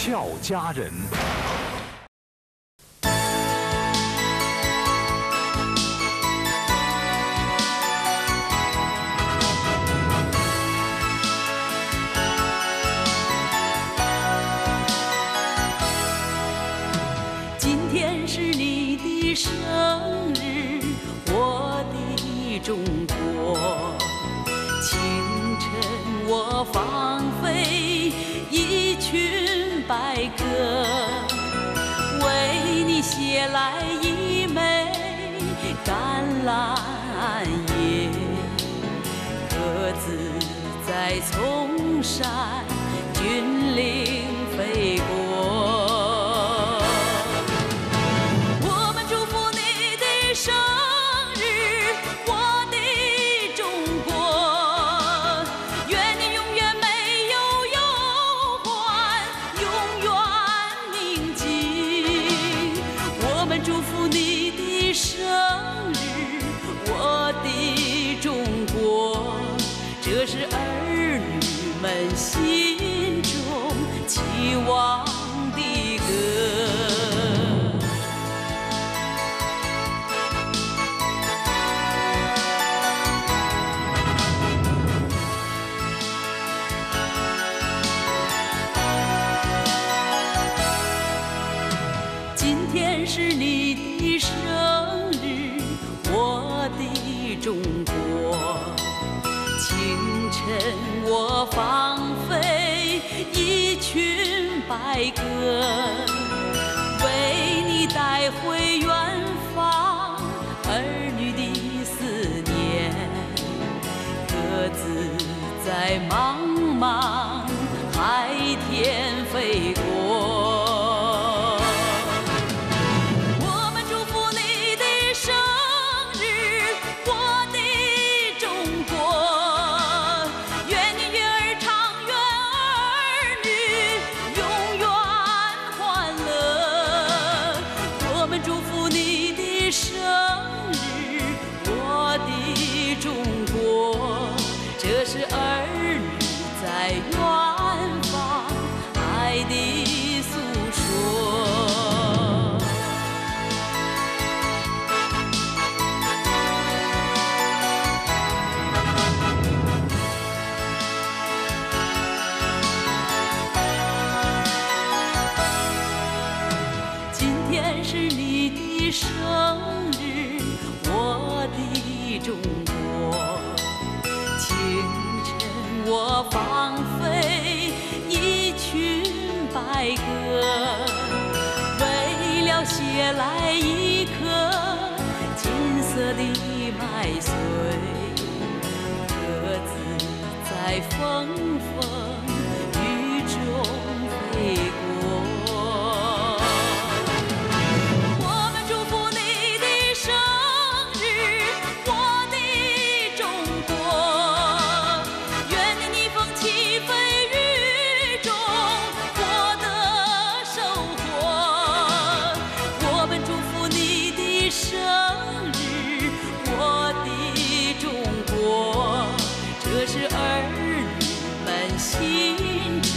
俏佳人。 今天是你的生日，我的中国。清晨我放飞一群白鸽，为你写来一枚橄榄叶。鸽子在丛山峻岭飞过。生日，我的中国，愿你永远没有忧患，永远铭记。我们祝福你的生日，我的中国，这是儿女们心中期望的歌。是你的生日，我的中国。清晨我放飞一群白鸽，为你带回远方儿女的思念。鸽子在茫茫海天飞过。生日，我的中国，这是儿女在远方爱的诉说。今天是你的生日，我的中国。清晨我放飞一群白鸽，为了写来一颗金色的麦穗。鸽子在风雨中飞过。这是儿女们心